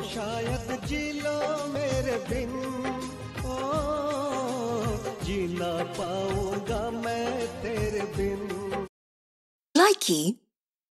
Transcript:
शायद जी लो मेरे बिन, ओ जी ना पाऊंगा मैं तेरे बिन। Likey